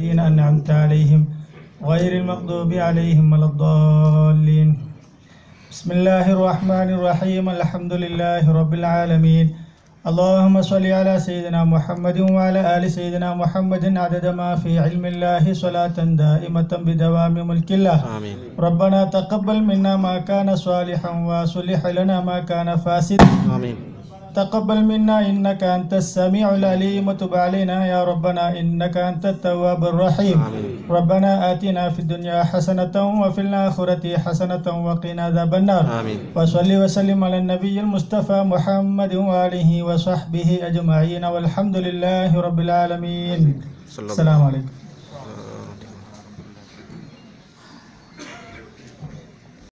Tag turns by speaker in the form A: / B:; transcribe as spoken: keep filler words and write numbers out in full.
A: الذين أنعمت عليهم غير المغضوب عليهم ولا الضالين. بسم الله الرحمن الرحيم. الحمد لله رب العالمين. اللهم صل على سيدنا محمد وعلى آل سيدنا محمد عدد ما في علم الله صلاة دائمة بدوام ملك الله. آمين. ربنا تقبل منا ما كان صالحا وصلح لنا ما كان فاسدا. آمين. تقبل منا إنك أنت السميع العليم وتب علينا يا ربنا إنك أنت التواب الرحيم. آمين. ربنا آتنا في الدنيا حسنة وفي الآخرة حسنة وقنا عذاب النار. آمين. وصل وسلم على النبي المصطفى محمد وآله وصحبه أجمعين والحمد لله رب العالمين. السلام عليكم.